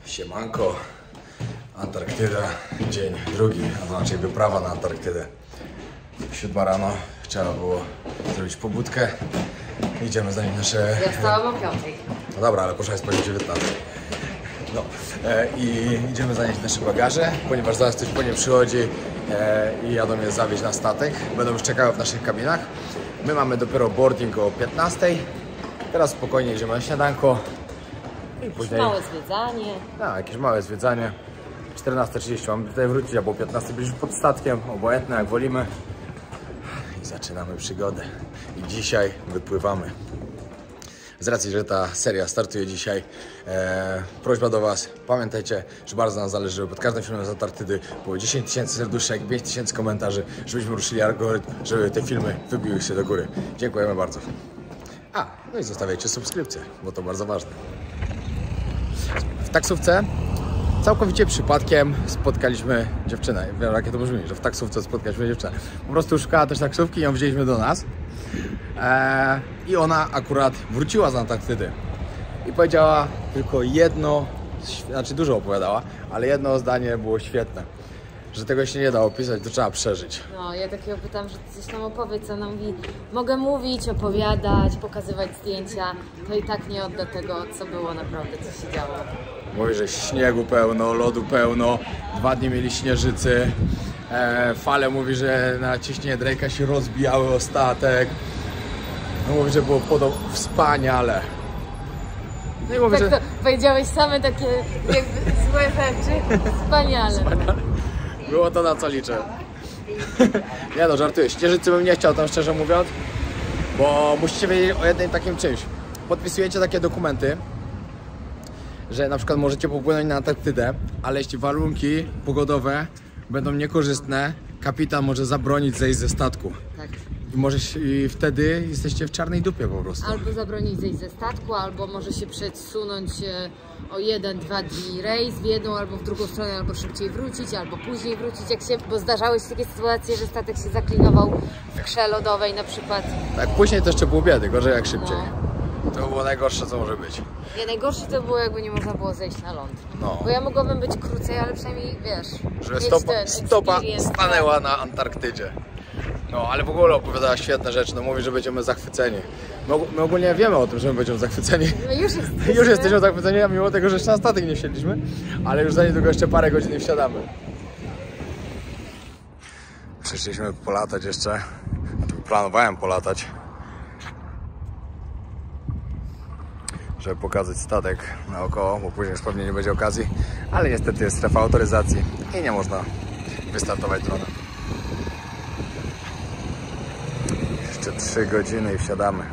Siemanko, Antarktyda, dzień drugi, a to znaczy wyprawa na Antarktydę. 7 rano, trzeba było zrobić pobudkę. Idziemy zanim nasze... Ja wstałam o 5. No dobra, ale poszła jest po 19. No i idziemy zanieść nasze bagaże, ponieważ zaraz ktoś po nie przychodzi i jadą je zawieźć na statek. Będą już czekały w naszych kabinach. My mamy dopiero boarding o 15. Teraz spokojnie idziemy na śniadanko. I później... Małe zwiedzanie. Tak, jakieś małe zwiedzanie. 14:30 mamy tutaj wrócić, albo 15 byliśmy pod statkiem, obojętne jak wolimy. I zaczynamy przygodę. I dzisiaj wypływamy. Z racji, że ta seria startuje dzisiaj, prośba do Was, pamiętajcie, że bardzo nam zależy, żeby pod każdym filmem z Antarktydy było 10 tysięcy serduszek, 5 tysięcy komentarzy, żebyśmy ruszyli algorytm, żeby te filmy wybiły się do góry. Dziękujemy bardzo. No i zostawiajcie subskrypcję, bo to bardzo ważne. W taksówce całkowicie przypadkiem spotkaliśmy dziewczynę. Wiem, jakie to brzmi, że w taksówce spotkaliśmy dziewczynę. Po prostu szukała też taksówki i ją wzięliśmy do nas. I ona akurat wróciła z Antarktydy. I powiedziała tylko jedno, znaczy dużo opowiadała, ale jedno zdanie było świetne. Że tego się nie da opisać, to trzeba przeżyć. No, ja takiego pytam, że coś nam opowiedz, co nam mówi. Mogę mówić, opowiadać, pokazywać zdjęcia, to i tak nie odda tego, co było naprawdę, co się działo. Mówi, że śniegu pełno, lodu pełno, 2 dni mieli śnieżycy. Fale mówi, że na ciśnienie Drake'a się rozbijały o statek. No, mówi, że było wspaniale. No i mówi, Tak że... to powiedziałeś same takie jakby złe rzeczy. Wspaniale. Było to, na co liczę. Nie no, żartuję. Śnieżycy bym nie chciał tam, szczerze mówiąc, bo musicie wiedzieć o jednym takim czymś. Podpisujecie takie dokumenty, że na przykład możecie popłynąć na Antarktydę, ale jeśli warunki pogodowe będą niekorzystne, kapitan może zabronić zejść ze statku. Tak. I wtedy jesteście w czarnej dupie po prostu. Albo zabronić zejść ze statku, albo może się przesunąć o 1-2 dni rejs w jedną albo w drugą stronę, albo szybciej wrócić, albo później wrócić, bo zdarzały się takie sytuacje, że statek się zaklinował w krze lodowej na przykład. Tak, później to jeszcze było biedy, gorzej jak szybciej. No. To było najgorsze, co może być. Nie, najgorsze to było, jakby nie można było zejść na ląd. No. Bo ja mogłabym być krócej, ale przynajmniej, wiesz, Że mieć stopa experience, stanęła na Antarktydzie. No, ale w ogóle opowiadała świetne rzeczy, no mówi, że będziemy zachwyceni. My ogólnie wiemy o tym, że my będziemy zachwyceni. No Już jesteśmy zachwyceni, a mimo tego, że jeszcze na statek nie wsiedliśmy, ale już za niedługo jeszcze parę godzin wsiadamy. Przyszliśmy polatać jeszcze, planowałem polatać, żeby pokazać statek naokoło, bo później już pewnie nie będzie okazji, ale niestety jest strefa autoryzacji i nie można wystartować dronem. Jeszcze 3 godziny i wsiadamy.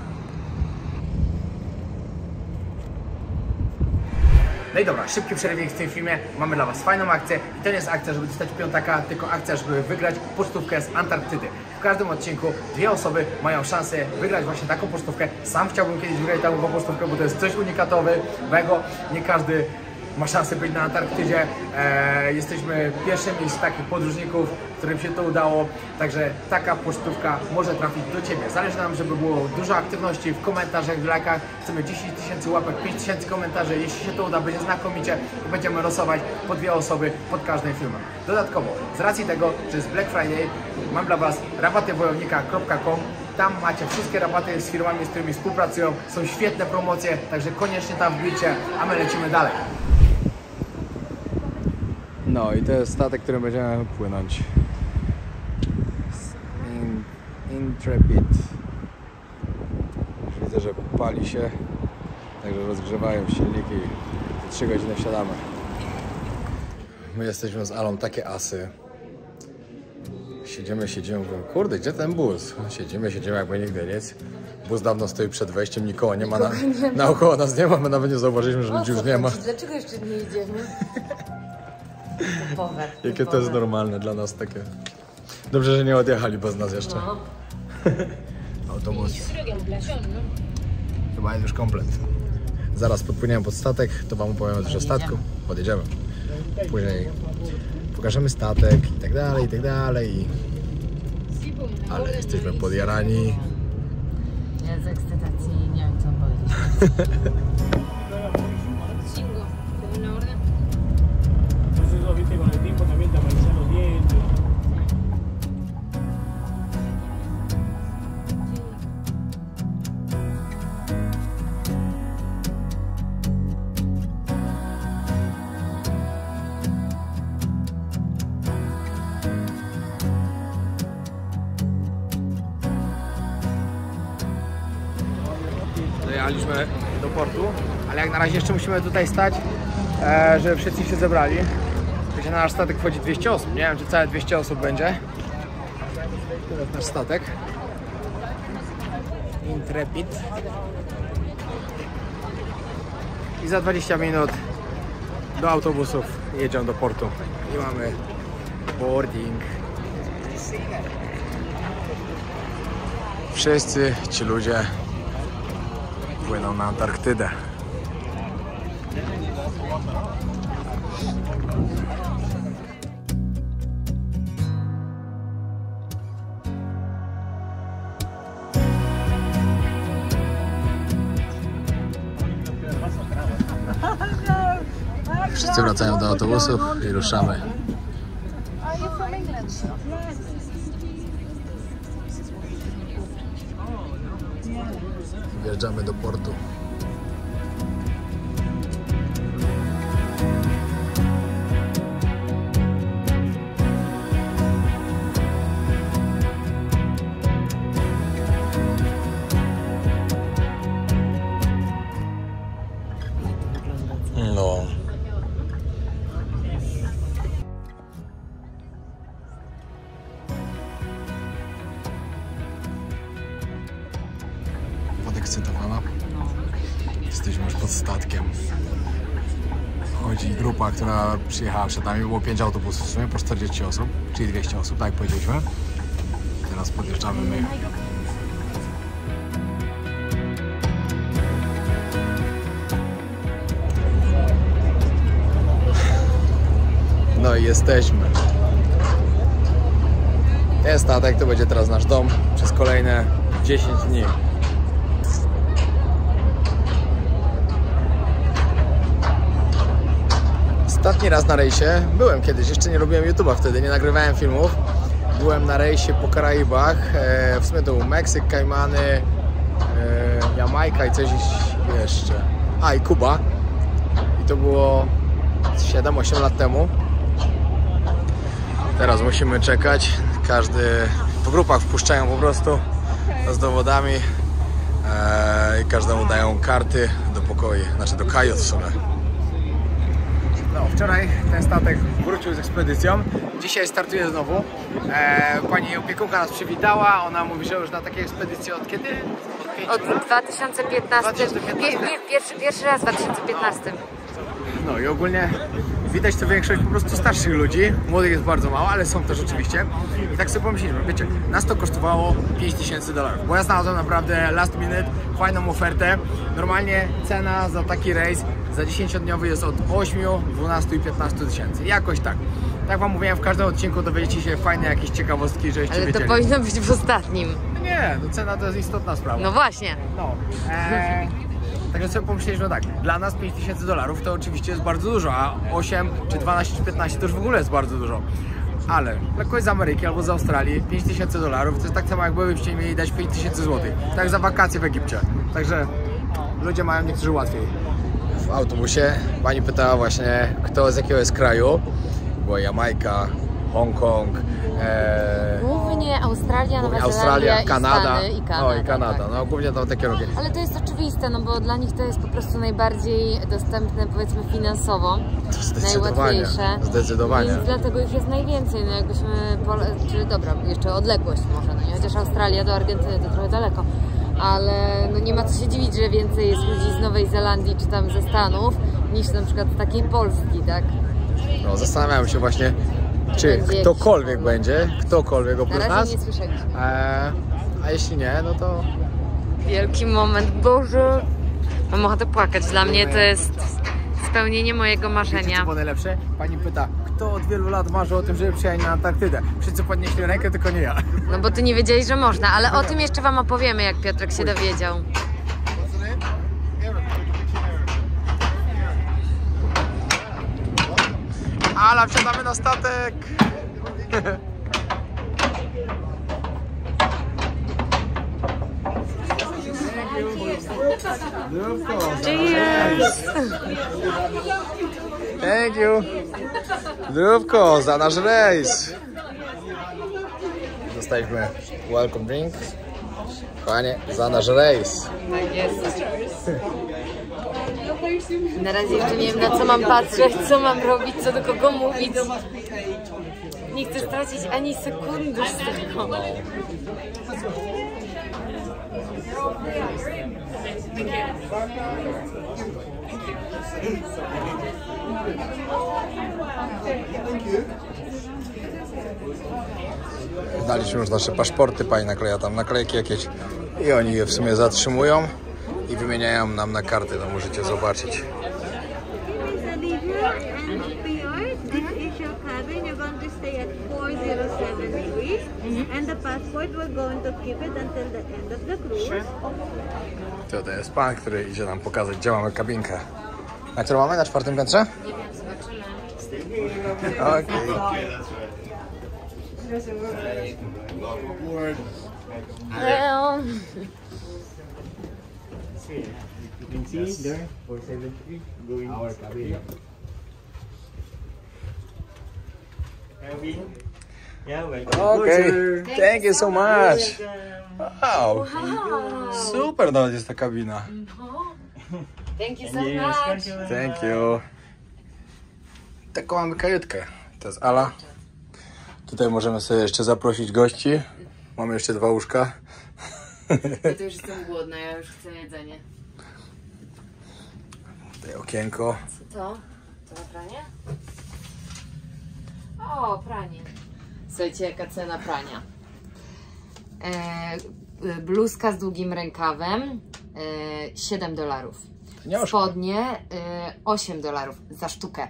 No i dobra, szybki przerywnik w tym filmie. Mamy dla Was fajną akcję i to nie jest akcja, żeby dostać piątaka, tylko akcja, żeby wygrać pocztówkę z Antarktydy. W każdym odcinku 2 osoby mają szansę wygrać właśnie taką pocztówkę. Sam chciałbym kiedyś wygrać taką pocztówkę, bo to jest coś unikatowego. Nie każdy ma szansę być na Antarktydzie. Jesteśmy pierwszymi z takich podróżników, którym się to udało. Także taka pocztówka może trafić do Ciebie. Zależy nam, żeby było dużo aktywności w komentarzach, w lajkach. Chcemy 10 tysięcy łapek, 5 tysięcy komentarzy. Jeśli się to uda, będzie znakomicie i będziemy losować po 2 osoby pod każdym filmem. Dodatkowo, z racji tego, że jest Black Friday, mam dla Was rabatywojownika.com. Tam macie wszystkie rabaty z firmami, z którymi współpracują. Są świetne promocje, także koniecznie tam wbijcie, a my lecimy dalej. No i to jest statek, którym będziemy płynąć. Intrepid. Już widzę, że pali się, także rozgrzewają silniki i 3 godziny wsiadamy. My jesteśmy z Alą takie asy. Siedzimy, mówimy, kurde, gdzie ten bus? Siedzimy jakby nigdy nic. Bus dawno stoi przed wejściem, nikogo nie ma, naokoło nas nie ma, my nawet nie zauważyliśmy, że ludzi już nie ma. Dlaczego jeszcze nie idziemy? Jakie to jest normalne dla nas takie. Dobrze, że nie odjechali bez nas jeszcze. No. Autobus. Chyba jest już komplet. Zaraz podpłyniemy pod statek, to Wam opowiem też o statku. Podjedziemy. Później pokażemy statek i tak dalej. Ale jesteśmy podjarani. Ja z ekscytacji nie wiem, co powiedzieć. Dojechaliśmy do portu, ale jak na razie jeszcze musimy tutaj stać, żeby wszyscy się zebrali. Wiecie, na nasz statek wchodzi 200 osób, nie wiem czy całe 200 osób będzie. To jest nasz statek. Intrepid. I za 20 minut do autobusów jedziemy do portu. I mamy boarding. Wszyscy ci ludzie płyną na Antarktydę. Wszyscy wracają do autobusów i ruszamy. Wjeżdżamy do portu. No. Podekscytowana. Jesteśmy już pod statkiem. Chodzi grupa, która przyjechała przed nami. Było 5 autobusów w sumie, po 40 osób, czyli 200 osób, tak jak powiedzieliśmy. Teraz podjeżdżamy my. No i jesteśmy. Ten statek to będzie teraz nasz dom przez kolejne 10 dni. Ostatni raz na rejsie byłem kiedyś, jeszcze nie robiłem YouTube'a wtedy, nie nagrywałem filmów. Byłem na rejsie po Karaibach, w sumie to był Meksyk, Kajmany, Jamajka i coś jeszcze. A i Kuba. I to było 7-8 lat temu. Teraz musimy czekać. Każdy w grupach wpuszczają po prostu z dowodami i każdemu dają karty do pokoi, znaczy do kajut w sumie. No, wczoraj ten statek wrócił z ekspedycją. Dzisiaj startuje znowu. Pani opiekunka nas przywitała. Ona mówi, że już na takiej ekspedycji od kiedy? Od 2015. Pierwszy raz w 2015. No i ogólnie widać to większość po prostu starszych ludzi. Młodych jest bardzo mało, ale są też oczywiście. I tak sobie pomyśleliśmy, wiecie, nas to kosztowało $5000, bo ja znalazłem naprawdę last minute fajną ofertę. Normalnie cena za taki rejs za 10-dniowy jest od 8, 12 i 15 tysięcy. Jakoś tak. Tak wam mówiłem, w każdym odcinku dowiedziecie się fajne jakieś ciekawostki, żebyście Ale wiedzieli. to powinno być w ostatnim. Nie, no cena to jest istotna sprawa. No właśnie. No. Także sobie pomyśleliśmy tak, dla nas $5000 to oczywiście jest bardzo dużo, a 8 czy 12 czy 15 to już w ogóle jest bardzo dużo. Ale dla kogoś z Ameryki albo z Australii $5000 to jest tak samo, jakbyście mieli dać 5000 zł. Tak za wakacje w Egipcie. Także ludzie mają niektórzy łatwiej. W autobusie pani pytała właśnie, kto z jakiego jest kraju. Była Jamajka, Hongkong, Głównie Australia, Nowa Zelandia, Kanada. Stany i Kanada. No i Kanada, tak. no głównie tam takie rogi. Ale to jest oczywiste, no bo dla nich to jest po prostu najbardziej dostępne, powiedzmy, finansowo. Najłatwiejsze. Zdecydowanie. Więc dlatego ich jest najwięcej, no jakbyśmy, czy dobra, jeszcze odległość może, no nie, chociaż Australia do Argentyny to trochę daleko. Ale no nie ma co się dziwić, że więcej jest ludzi z Nowej Zelandii czy tam ze Stanów niż na przykład z takiej Polski, tak? No zastanawiam się właśnie, czy ktokolwiek będzie, ktokolwiek oprócz nas. Na razie nas. nie słyszeliśmy. A jeśli nie, no to... Wielki moment, Boże! Mam ochotę płakać, dla mnie to jest spełnienie mojego Wiecie, co marzenia. było najlepsze? Pani pyta, kto od wielu lat marzy o tym, żeby przyjechać na Antarktydę? Wszyscy podnieśli rękę, tylko nie ja. No bo ty nie wiedzieli, że można, ale o tym jeszcze wam opowiemy, jak Piotrek się dowiedział. Ala, wsiadamy na statek! Cheers! Thank you! Zdrówko, za nasz rejs! Dostaliśmy welcome drink Kochanie, za nasz rejs. Tak jest. Na razie jeszcze nie wiem, na co mam patrzeć, co mam robić, co do kogo mówić. Nie chcę stracić ani sekundy z tego. Daliśmy już nasze paszporty, pani nakleja tam naklejki jakieś i oni je w sumie zatrzymują i wymieniają nam na karty, to możecie zobaczyć. To jest pan, który idzie nam pokazać, gdzie mamy kabinkę. Na którą mamy? Na 4. piętrze? Nie wiem, zobaczymy. Okej. Well. You can see there 473 going our cabin. Cabin. Yeah, welcome. Okay, thank you so much. Wow, Wow. super nawet jest ta kabina. Thank you so much. Thank you. Taką mamy kajutkę. To jest Ala. Tutaj możemy sobie jeszcze zaprosić gości. Mamy jeszcze 2 łóżka. Ja to już jestem głodna, ja już chcę jedzenie. Tutaj okienko. Co to? To na pranie? O, pranie. Słuchajcie, jaka cena prania. Bluzka z długim rękawem $7. Nie oszukaj. Spodnie $8 za sztukę.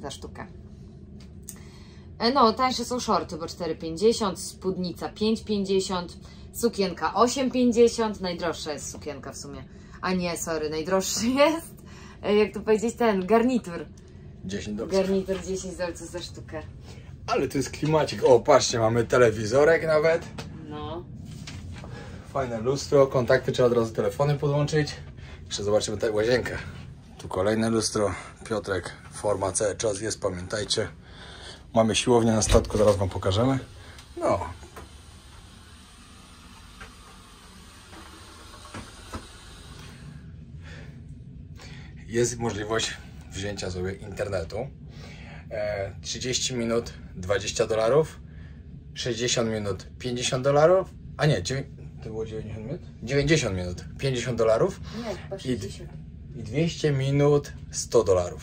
No, tańsze są shorty, bo 4,50, spódnica 5,50, sukienka 8,50, najdroższa jest sukienka w sumie. A nie, sorry, najdroższy jest, jak to powiedzieć, ten garnitur. $10. Garnitur $10 za sztukę. Ale to jest klimacik. O, patrzcie, mamy telewizorek nawet. No. Fajne lustro, kontakty trzeba od razu telefony podłączyć. Jeszcze zobaczymy tę łazienkę. Tu kolejne lustro. Piotrek, forma cały czas jest, pamiętajcie. Mamy siłownię na statku, zaraz wam pokażemy. No. Jest możliwość wzięcia sobie internetu. 30 minut $20, 60 minut $50, a nie, to było 90 minut? 90 minut $50 Nie, chyba 60. i 200 minut $100.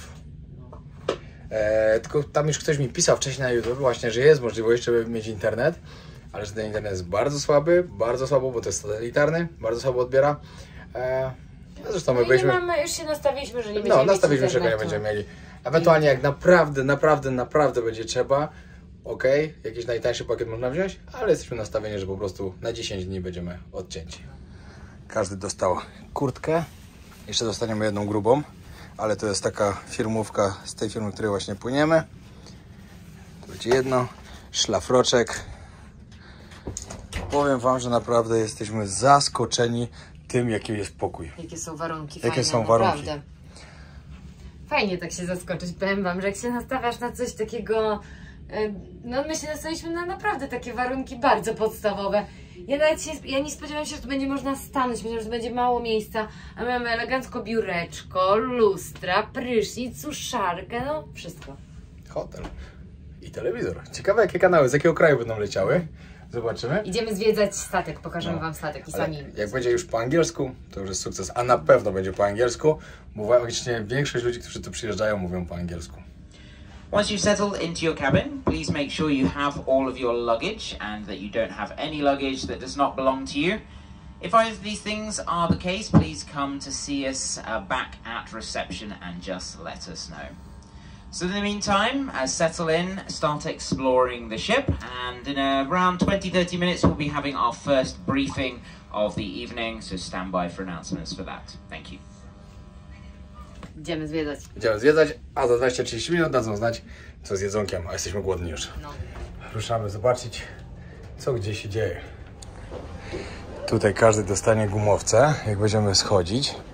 Tylko tam już ktoś mi pisał wcześniej na YouTube właśnie, że jest możliwość, żeby mieć internet, ale że ten internet jest bardzo słaby, bo to jest satelitarny, bardzo słabo odbiera. No zresztą my byliśmy... już się nastawiliśmy, że nie będziemy No, nastawiliśmy, że go nie internetu. będziemy mieli. Ewentualnie jak naprawdę będzie trzeba, ok, jakiś najtańszy pakiet można wziąć, ale jesteśmy nastawieni, że po prostu na 10 dni będziemy odcięci. Każdy dostał kurtkę, jeszcze dostaniemy jedną grubą, ale to jest taka firmówka z tej firmy, której właśnie płyniemy. To będzie jedno, szlafroczek. Powiem wam, że naprawdę jesteśmy zaskoczeni tym, jaki jest pokój. Jakie są warunki Jakie fajne, są warunki. naprawdę. Fajnie tak się zaskoczyć, powiem wam, że jak się nastawiasz na coś takiego, no my się nastawiliśmy na naprawdę takie warunki bardzo podstawowe. Ja nie spodziewałam się, że tu będzie można stanąć, myślałam, że tu będzie mało miejsca, a my mamy elegancko biureczko, lustra, prysznic, suszarkę, no wszystko. Hotel i telewizor. Ciekawe, jakie kanały, z jakiego kraju będą leciały. Zobaczymy. Idziemy zwiedzać statek, pokażemy wam statek i Ale sami. jak będzie już po angielsku, to już jest sukces, a na pewno będzie po angielsku, bo właśnie większość ludzi, którzy tu przyjeżdżają, mówią po angielsku. Once you've settled into your cabin, please make sure you have all of your luggage and that you don't have any luggage that does not belong to you. If either of these things are the case, please come to see us back at reception and just let us know. So in the meantime, settle in, start exploring the ship, and in around 20-30 minutes we'll be having our first briefing of the evening, so stand by for announcements for that. Thank you. Idziemy zwiedzać. Idziemy zwiedzać, a za 20-30 minut dadzą znać, co z jedzonkiem, a jesteśmy głodni już. No. Ruszamy zobaczyć, co gdzie się dzieje. Tutaj każdy dostanie gumowce, jak będziemy schodzić.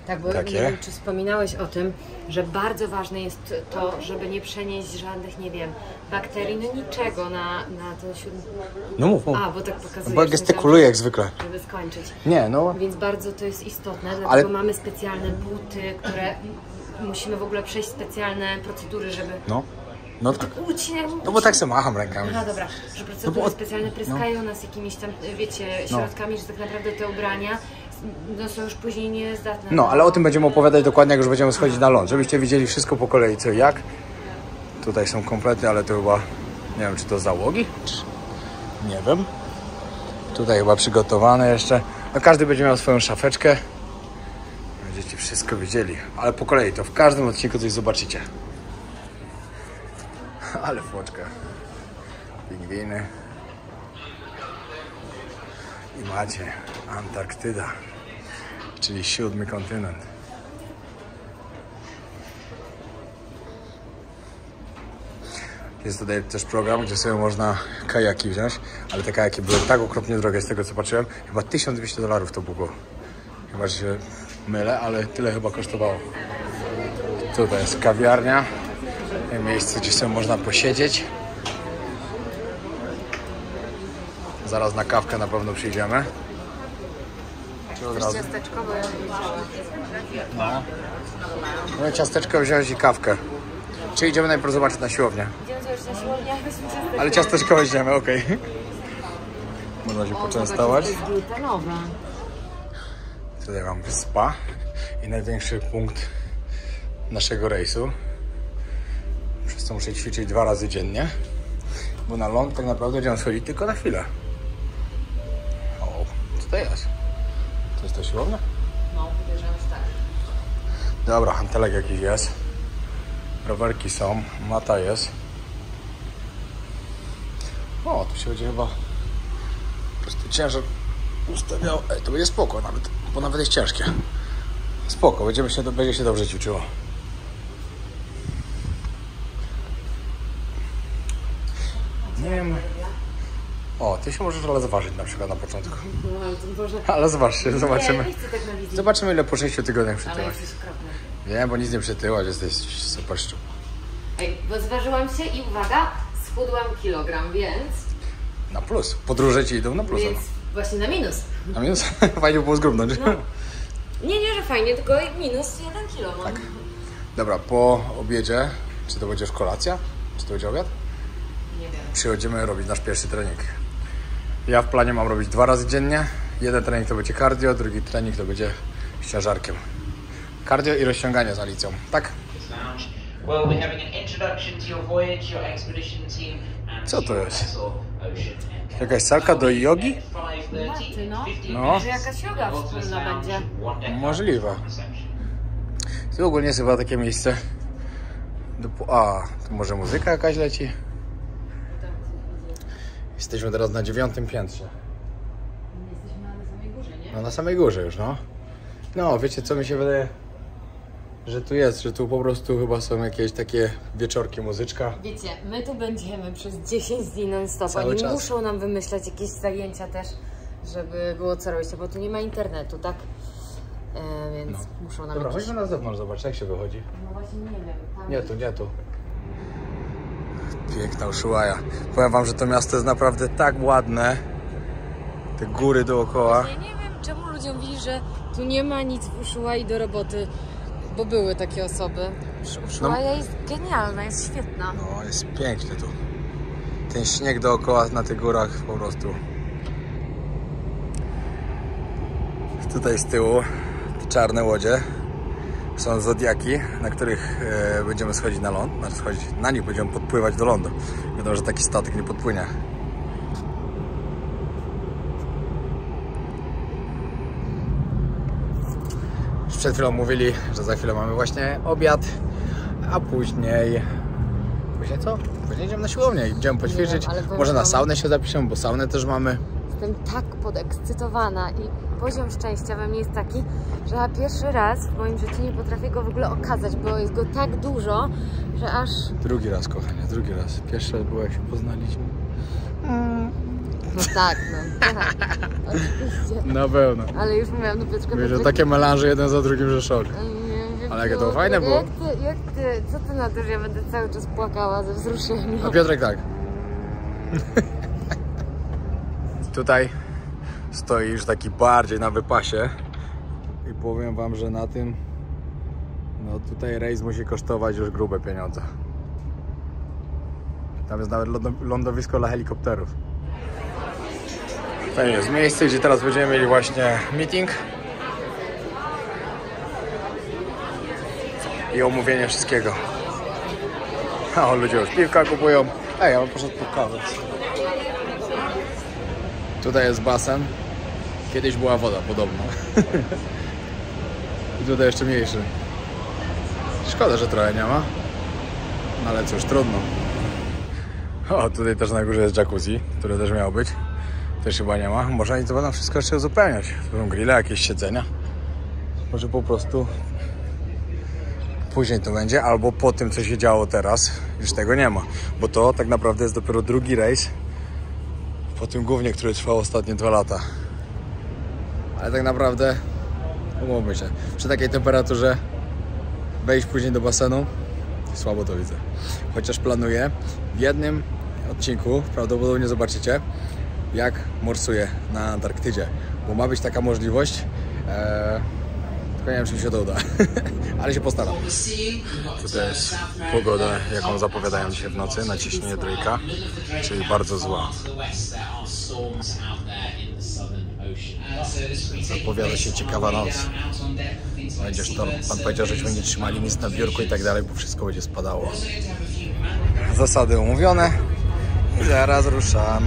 Tak, bo nie wiem, czy wspominałeś o tym, że bardzo ważne jest to, żeby nie przenieść żadnych, nie wiem, bakterii, no niczego na to siódme. No mów. A, bo tak pokazujesz. Bo ja gestykuluję jak zwykle. Żeby skończyć. Nie, no. Więc bardzo to jest istotne, dlatego mamy specjalne buty, które musimy w ogóle przejść specjalne procedury, żeby... No tak. No bo tak sobie macham rękami. Aha, dobra, że procedury specjalne pryskają nas jakimiś tam, wiecie, środkami, że tak naprawdę te ubrania są już później niezdatne. No, ale o tym będziemy opowiadać dokładnie, jak już będziemy schodzić na ląd, żebyście widzieli wszystko po kolei, co i jak. Tutaj są komplety, ale to chyba, nie wiem, czy to załogi? Nie wiem. Tutaj chyba przygotowane jeszcze. No, każdy będzie miał swoją szafeczkę. Będziecie wszystko widzieli, ale po kolei, to w każdym odcinku coś zobaczycie. Ale foczka. Pingwiny. I macie Antarktyda, czyli 7. kontynent. Jest tutaj też program, gdzie sobie można kajaki wziąć, ale te kajaki były tak okropnie drogie, z tego co patrzyłem. Chyba $1200 to było. Chyba się mylę, ale tyle chyba kosztowało. Tutaj jest kawiarnia. Miejsce, gdzie sobie można posiedzieć. Zaraz na kawkę na pewno przyjdziemy. Czy od razu? Ciasteczko, bo ja No. No ciasteczko wziąłeś i kawkę. Czy idziemy najpierw zobaczyć na siłownię? Idziemy już na siłownię, weźmy ciasteczko. Ale ciasteczko weźmiemy, okej. Można się poczęstować. To jest glutenowe. Tutaj mamy spa i największy punkt naszego rejsu. Przez to muszę ćwiczyć 2 razy dziennie, bo na ląd tak naprawdę będziemy schodzić tylko na chwilę. O, co to jest? To jest to siłownia? No, podejrzewam, że tak. Dobra, hantelek jakiś jest. Rowerki są, mata jest. O, tu się będzie chyba po prostu ciężar ustawiał. Ej, to będzie spoko nawet, bo nawet jest ciężkie. Spoko, będzie się dobrze ćwiczyło. Nie wiem. O, ty się możesz ale zważyć na przykład na początku. No, ale to może... Ale zobaczcie, zobaczymy. Nie, nie chcę tak na wizji. Zobaczymy, ile po 6 tygodniach Ale przytyłaś. jesteś okropny. Wiem, bo nic nie przytyłaś, jesteś super szczupły. Ej, bo zważyłam się i uwaga, schudłam kilogram, więc... Na plus. Podróże ci idą na plus. Więc właśnie na minus. A minus? Fajnie było zgrubnąć. No. Nie, że fajnie, tylko minus 1 kilo mam. Tak. Dobra, po obiedzie, czy to będzie już kolacja, czy to będzie obiad? Nie wiem. Przychodzimy robić nasz pierwszy trening. Ja w planie mam robić 2 razy dziennie. Jeden trening to będzie cardio, drugi trening to będzie z ciężarkiem. Cardio i rozciąganie z Alicją, tak? Co to jest? Jakaś salka do jogi? Maty, no. No. Może jakaś joga wspólna będzie. Możliwe. To ogólnie jest chyba takie miejsce. A, tu może muzyka jakaś leci? Jesteśmy teraz na 9. piętrze. Jesteśmy na samej górze, nie? No na samej górze już, no. No, wiecie co mi się wydaje? Że tu jest, że tu po prostu chyba są jakieś takie wieczorki, muzyczka. Wiecie, my tu będziemy przez 10 dni non-stop. Cały Oni czas. muszą nam wymyślać jakieś zajęcia też, żeby było co robić, bo tu nie ma internetu, tak? Więc muszą nam Dobra, jakieś... chodźmy na zewnątrz, zobacz jak się wychodzi. No właśnie nie wiem. Tam... Nie tu. Piękna Ushuaia. Powiem wam, że to miasto jest naprawdę tak ładne. Te góry dookoła. Ja nie wiem, czemu ludziom mówi, że tu nie ma nic w Ushuai do roboty, bo były takie osoby. Ushuaia jest genialna, jest świetna. No, jest pięknie tu. Ten śnieg dookoła na tych górach po prostu. Tutaj z tyłu te czarne łodzie są zodiaki, na których będziemy schodzić na ląd. Znaczy schodzić, na nich będziemy podpływać do lądu. Wiadomo, że taki statek nie podpłynie. Już przed chwilą mówili, że za chwilę mamy właśnie obiad, a później... Później co? Później idziemy na siłownię i idziemy poćwiczyć. Może na saunę się zapiszemy, bo saunę też mamy. Jestem tak podekscytowana i poziom szczęścia we mnie jest taki, że ja pierwszy raz w moim życiu nie potrafię go w ogóle okazać, bo jest go tak dużo, że aż... Drugi raz, kochanie, drugi raz. Pierwszy raz było, jak się poznaliśmy. No tak, no. Tak. Oczywiście. Na pewno. Ale już mówiłam do Piotrka. Wiesz, że takie melanże jeden za drugim, że szok. Ale jakie to fajne było. Co ty na to, że ja będę cały czas płakała ze wzruszenia? A Piotrek tak. Tutaj stoi już taki bardziej na wypasie i powiem wam, że na tym no tutaj rejs musi kosztować już grube pieniądze. Tam jest nawet lądowisko dla helikopterów. To jest miejsce, gdzie teraz będziemy mieli właśnie meeting i omówienie wszystkiego. O, ludzie już piwka kupują. Ej, ja bym poszedł po kawę. Tutaj jest basen. Kiedyś była woda podobno. I tutaj jeszcze mniejszy. Szkoda, że trochę nie ma. No ale cóż, trudno. O, tutaj też na górze jest jacuzzi, które też miało być. Też chyba nie ma. Może oni to będą wszystko jeszcze uzupełniać. Tu są grille, jakieś siedzenia. Może po prostu później to będzie, albo po tym, co się działo teraz, już tego nie ma. Bo to tak naprawdę jest dopiero drugi rejs po tym głównie, który trwał ostatnie 2 lata. Ale tak naprawdę, umówmy się, przy takiej temperaturze wejść później do basenu, słabo to widzę. Chociaż planuję w jednym odcinku, prawdopodobnie zobaczycie, jak morsuję na Antarktydzie. Bo ma być taka możliwość, tylko nie wiem, czy mi się to uda, ale się postaram. Tutaj jest pogoda, jaką zapowiadają dzisiaj w nocy, na ciśnienie trójka, czyli bardzo zła. Zapowiada się ciekawa noc. Będzie sztorm. Pan powiedział, żeśmy nie trzymali nic na biurku i tak dalej, bo wszystko będzie spadało. Zasady umówione i zaraz ruszamy.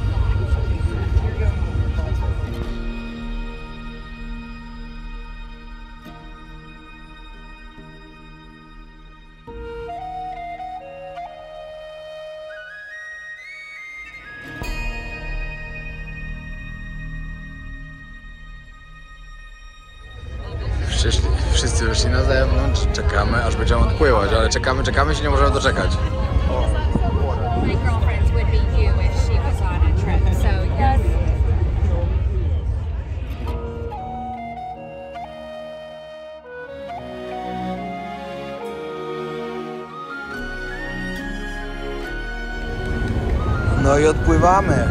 Wszyscy wyszli na zewnątrz, czekamy, aż będziemy odpływać, ale czekamy się nie możemy doczekać. My girlfriends would be you if she was on a trip, so yes. No i odpływamy.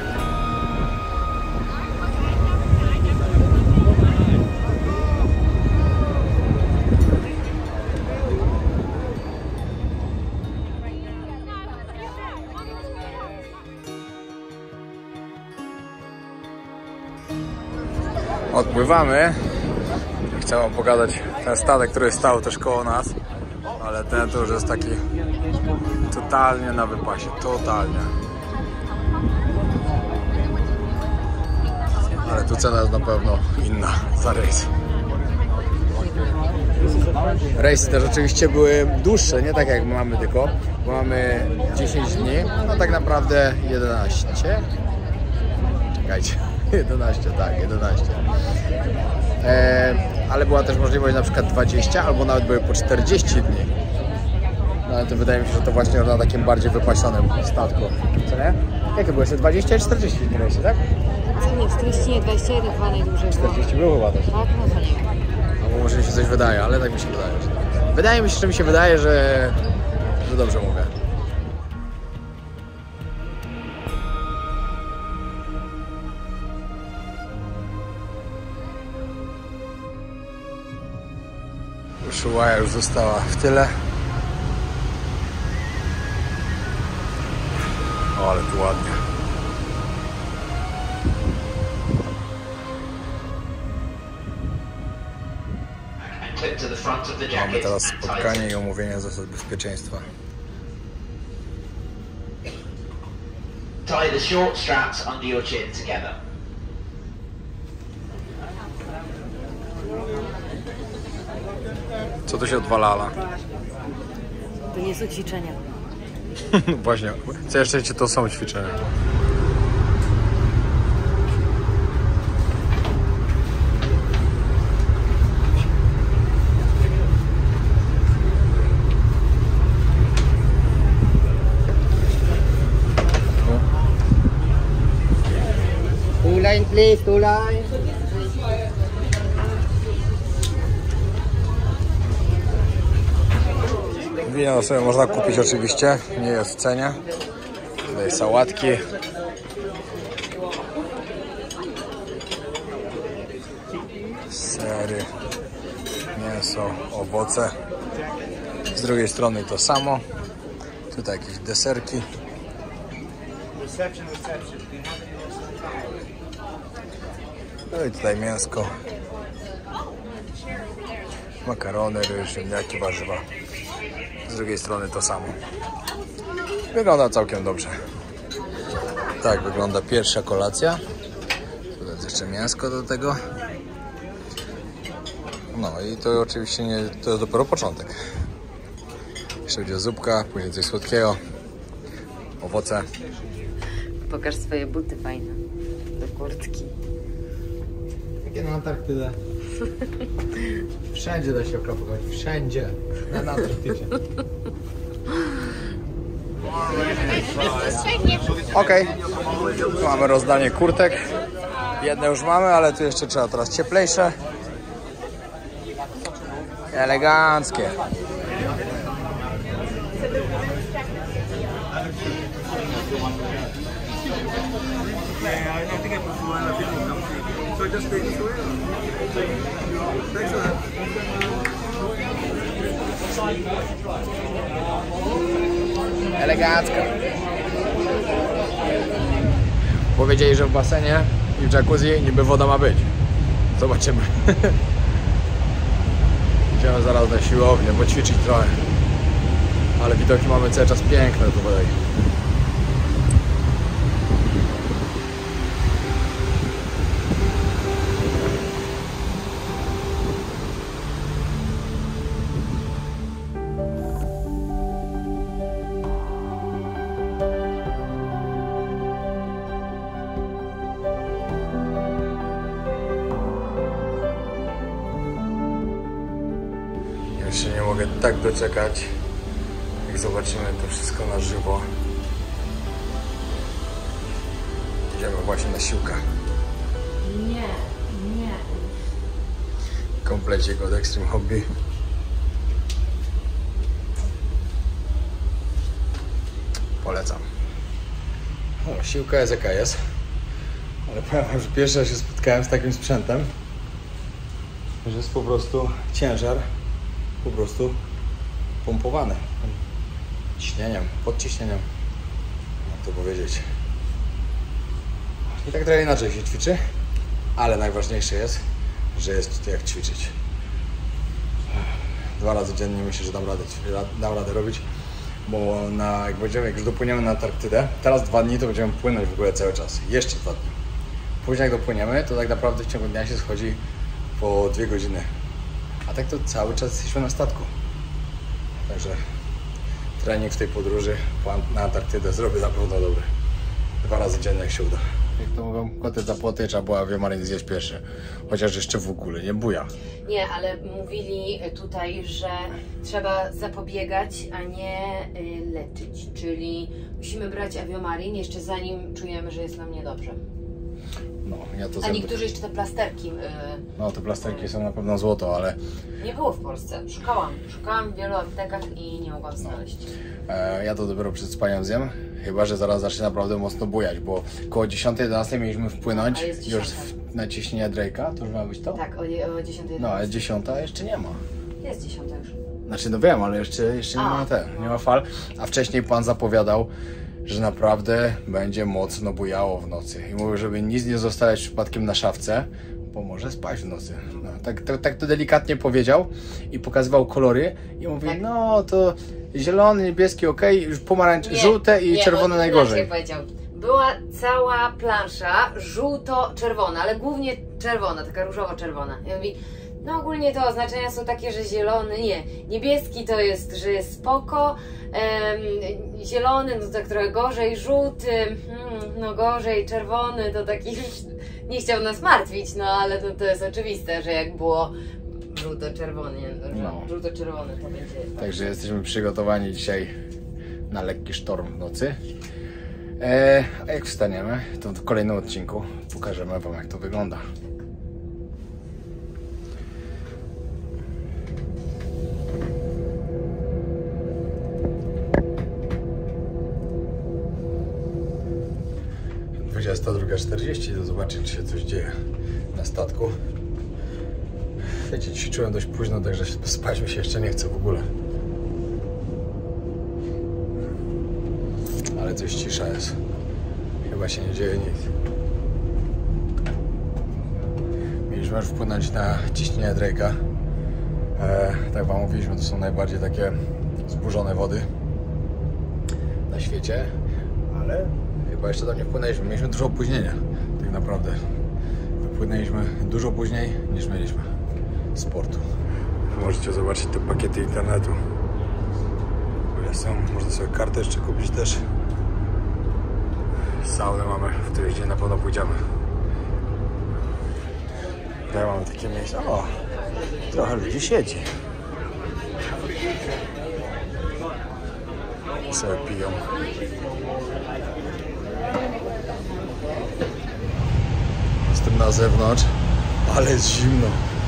Odpływamy. Chcę wam pokazać ten statek, który stał też koło nas, ale ten to już jest taki totalnie na wypasie, totalnie. Ale tu cena jest na pewno inna za rejs. Rejsy też oczywiście były dłuższe, nie tak jak mamy tylko, bo mamy 10 dni, no tak naprawdę 11. Czekajcie. 11, tak, 11. Ale była też możliwość na przykład 20, albo nawet były po 40 dni. No ale to wydaje mi się, że to właśnie na takim bardziej wypasionym statku. Co nie? Jakie były jeszcze 20 i 40 dni rejsy, tak? Nie, 40, nie, 21 chyba najdłużej. 40 było chyba też. Tak, no to nie wiem. Albo może mi się coś wydaje, ale tak mi się wydaje. Wydaje mi się, że dobrze mówię. Ushuaia już została w tyle. O, ale tu ładnie. Mamy teraz spotkanie i omówienie zasad bezpieczeństwa. Tie the short straps under your chin together. Co tu się odwalala? To nie są ćwiczenia. Właśnie, całe szczęście to są ćwiczenia. please, 2 lines. Wino sobie można kupić oczywiście, nie jest w cenie. Tutaj sałatki. Sery, mięso, owoce. Z drugiej strony to samo. Tutaj jakieś deserki. No i tutaj mięsko. Makarony, ryż, ziemniaki, warzywa. Z drugiej strony to samo. Wygląda całkiem dobrze. Tak wygląda pierwsza kolacja. Tutaj jest jeszcze mięsko do tego. No i to oczywiście nie, to jest dopiero początek. Jeszcze będzie zupka, później coś słodkiego. Owoce. Pokaż swoje buty fajne. Do kurtki. Jakie na Antarktydę? Wszędzie da się okropować, wszędzie. Na Antarktydzie. Okej, tu mamy rozdanie kurtek. Jedne już mamy, ale tu jeszcze trzeba teraz cieplejsze. Eleganckie. Elegancko. Powiedzieli, że w basenie i w jacuzzi niby woda ma być. Zobaczymy. Idziemy zaraz na siłownię, poćwiczyć trochę. Ale widoki mamy cały czas piękne tutaj. Jeszcze nie mogę tak doczekać, jak zobaczymy to wszystko na żywo. Idziemy właśnie na siłkę. Nie. Komplecik od Extreme Hobby. Polecam. O, siłka jest jaka jest. Ale powiem wam, że pierwszy raz się spotkałem z takim sprzętem, że jest po prostu ciężar po prostu pompowany ciśnieniem, podciśnieniem, jak to powiedzieć. I tak trochę inaczej się ćwiczy, ale najważniejsze jest, że jest jak ćwiczyć. 2 razy dziennie myślę, że dam radę robić, bo jak już dopłyniemy na Antarktydę, teraz 2 dni to będziemy płynąć w ogóle cały czas, jeszcze 2 dni. Później jak dopłyniemy, to tak naprawdę w ciągu dnia się schodzi po 2 godziny. A tak to cały czas jesteśmy na statku. Także trening w tej podróży na Antarktydę zrobię na pewno dobry. 2 razy dziennie jak się uda. Jak to mówią, koty za płoty, trzeba było Aviomarin zjeść pierwszy. Chociaż jeszcze w ogóle nie buja. Nie, ale mówili tutaj, że trzeba zapobiegać, a nie leczyć. Czyli musimy brać Aviomarin jeszcze zanim czujemy, że jest nam niedobrze. No, ja to A niektórzy jeszcze te plasterki. No, te plasterki są na pewno złoto, ale Nie było w Polsce. Szukałam w wielu aptekach i nie mogłam znaleźć. ja to dopiero przed spaniem zjem. Chyba że zaraz zacznie naprawdę mocno bujać, bo koło 10-11 mieliśmy wpłynąć. A jest Już 10. na ciśnienie Drake'a, to już ma być to? Tak, o 10. No, ale 10 jeszcze nie ma. Jest 10 już. Znaczy, no wiem, ale jeszcze nie ma fal. A wcześniej pan zapowiadał, że naprawdę będzie mocno bujało w nocy. I mówił, żeby nic nie zostawiać przypadkiem na szafce, bo może spać w nocy. No, tak to delikatnie powiedział i pokazywał kolory i mówi, Tak. no to zielony, niebieski ok, już pomarańczowe, żółte i czerwone najgorzej. Jak powiedział. Była cała plansza żółto-czerwona, ale głównie czerwona, taka różowo-czerwona. I on mówi, no ogólnie to oznaczenia są takie, że zielony, niebieski to jest, że jest spoko, zielony no tak trochę gorzej, żółty, no gorzej, czerwony to taki już nie chciał nas martwić, no ale to jest oczywiste, że jak było żółto-czerwony to będzie... Także jesteśmy przygotowani dzisiaj na lekki sztorm w nocy. A jak wstaniemy, to w kolejnym odcinku pokażemy wam, jak to wygląda. Jest 22:40, to zobaczyć, czy się coś dzieje na statku. Wiecie, ćwiczyłem dość późno, także spać mi się jeszcze nie chce w ogóle. Ale coś cisza jest. Chyba się nie dzieje nic. Mieliśmy już wpłynąć na ciśnienie Drake'a. Tak wam mówiliśmy, to są najbardziej takie zburzone wody na świecie, ale chyba jeszcze tam nie wpłynęliśmy. Mieliśmy dużo opóźnienia, tak naprawdę. Wypłynęliśmy dużo później niż mieliśmy z portu. Możecie zobaczyć te pakiety internetu. Ile są? Można sobie kartę jeszcze kupić też. Saunę mamy, w której dzień na pewno pójdziemy. Tutaj mamy takie miejsce. O! Trochę ludzi siedzi. I sobie piją. Jestem na zewnątrz, ale jest zimno.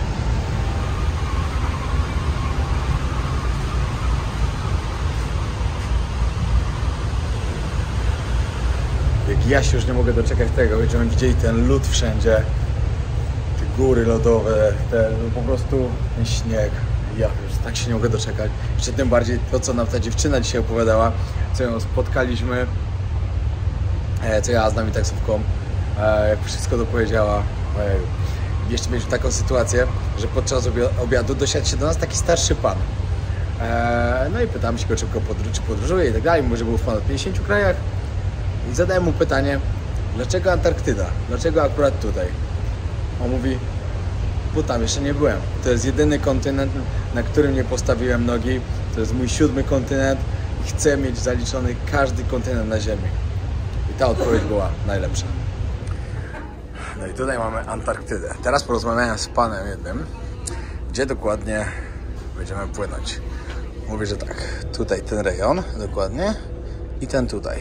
Jak ja się już nie mogę doczekać tego, będziemy widzieli ten lód wszędzie, te góry lodowe, po prostu ten śnieg. Ja już tak się nie mogę doczekać. Jeszcze tym bardziej to, co nam ta dziewczyna dzisiaj opowiadała, co ją spotkaliśmy, co ja z nami taksówką, jak wszystko dopowiedziała. Jeszcze mieliśmy taką sytuację, że podczas obiadu dosiadł się do nas taki starszy pan. No i pytamy się go, czy podróżuje i tak dalej. Mówi, że był w ponad 50 krajach. I zadałem mu pytanie, dlaczego Antarktyda? Dlaczego akurat tutaj? On mówi, bo tam jeszcze nie byłem. To jest jedyny kontynent, na którym nie postawiłem nogi. To jest mój 7. kontynent i chcę mieć zaliczony każdy kontynent na Ziemi. I ta odpowiedź była najlepsza. No i tutaj mamy Antarktydę. Teraz porozmawiałem z panem jednym, gdzie dokładnie będziemy płynąć. Mówi, że tak, tutaj ten rejon dokładnie i ten tutaj.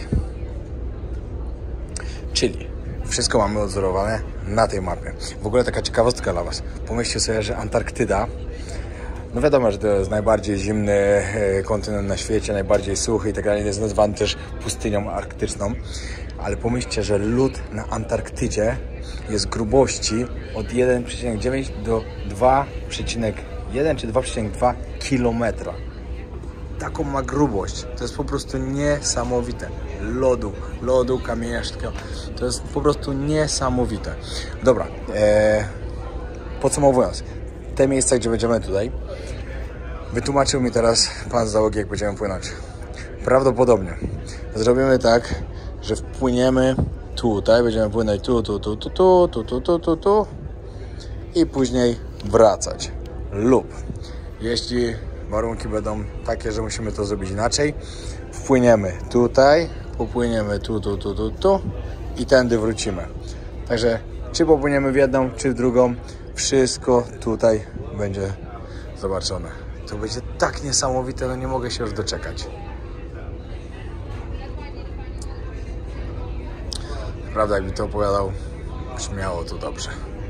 Czyli wszystko mamy odzorowane na tej mapie. W ogóle taka ciekawostka dla was. Pomyślcie sobie, że Antarktyda, no wiadomo, że to jest najbardziej zimny kontynent na świecie, najbardziej suchy i tak dalej. Jest nazwany też pustynią arktyczną. Ale pomyślcie, że lód na Antarktydzie jest grubości od 1,9 do 2,1 czy 2,2 kilometra. Taką ma grubość. To jest po prostu niesamowite. Lodu, kamieniaszka. To jest po prostu niesamowite. Dobra, podsumowując, te miejsca, gdzie będziemy tutaj, wytłumaczył mi teraz pan z załogi, jak będziemy płynąć. Prawdopodobnie zrobimy tak, że wpłyniemy tutaj, będziemy płynąć tu i później wracać. Lub jeśli warunki będą takie, że musimy to zrobić inaczej, wpłyniemy tutaj, popłyniemy tu i tędy wrócimy. Także czy popłyniemy w jedną, czy w drugą, wszystko tutaj będzie zobaczone. To będzie tak niesamowite, no nie mogę się już doczekać. Prawda, jakby to opowiadał, brzmiało to dobrze.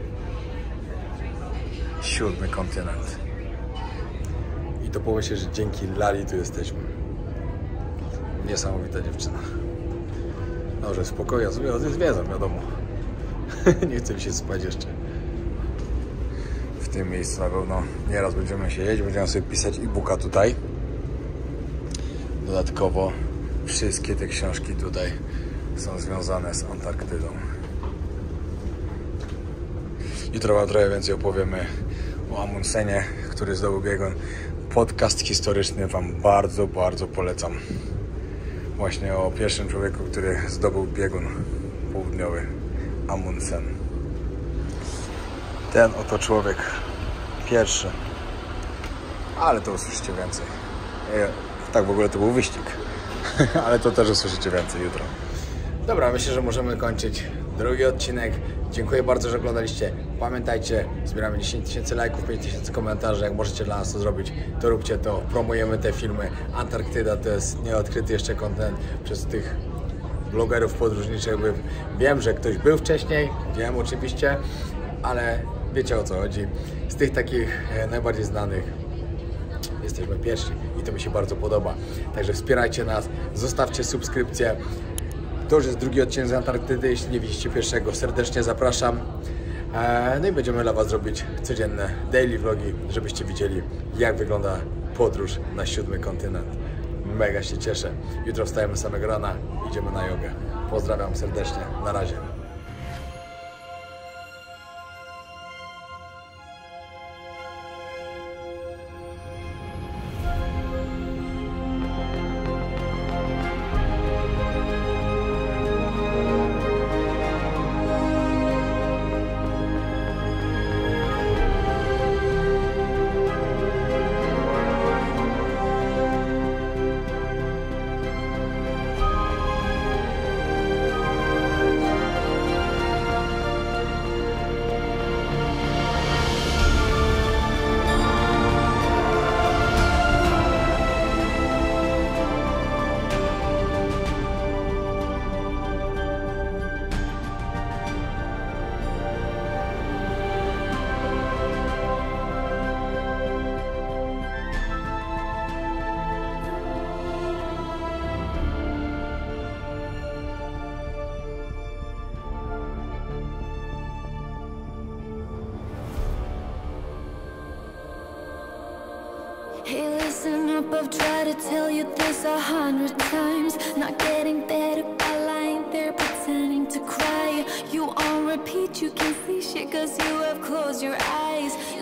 7. kontynent. I to pomyślę, że dzięki Lali tu jesteśmy. Niesamowita dziewczyna. No, że spokojnie, jest wiedzą, wiadomo. Nie chcę mi się spać jeszcze. W tym miejscu na pewno nieraz będziemy siedzieć, będziemy sobie pisać e-booka tutaj. Dodatkowo wszystkie te książki tutaj są związane z Antarktydą. Jutro wam trochę więcej opowiemy o Amundsenie, który zdobył biegun. Podcast historyczny wam bardzo, bardzo polecam. Właśnie o pierwszym człowieku, który zdobył biegun południowy, Amundsen. Ten oto człowiek pierwszy. Ale to usłyszycie więcej. Tak w ogóle to był wyścig. Ale to też usłyszycie więcej jutro. Dobra, myślę, że możemy kończyć drugi odcinek. Dziękuję bardzo, że oglądaliście. Pamiętajcie, zbieramy 10 000 lajków, 5 000 komentarzy. Jak możecie dla nas to zrobić, to róbcie to. Promujemy te filmy. Antarktyda to jest nieodkryty jeszcze kontynent. Przez tych vlogerów podróżniczych. Wiem, że ktoś był wcześniej, wiem oczywiście, ale wiecie o co chodzi. Z tych takich najbardziej znanych jesteśmy pierwsi i to mi się bardzo podoba. Także wspierajcie nas, zostawcie subskrypcję. To już jest drugi odcinek z Antarktydy, jeśli nie widzicie pierwszego, serdecznie zapraszam. No i będziemy dla Was robić codzienne daily vlogi, żebyście widzieli, jak wygląda podróż na 7. kontynent. Mega się cieszę. Jutro wstajemy samego rana, idziemy na jogę. Pozdrawiam serdecznie, na razie. Hey, listen up, I've tried to tell you this 100 times. Not getting better by lying there pretending to cry. You on repeat, you can see shit cause you have closed your eyes.